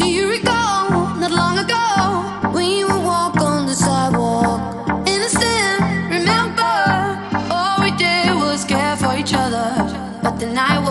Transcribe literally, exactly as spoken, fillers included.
you recall, not long ago, we would walk on the sidewalk, innocent, remember, all we did was care for each other, but the night was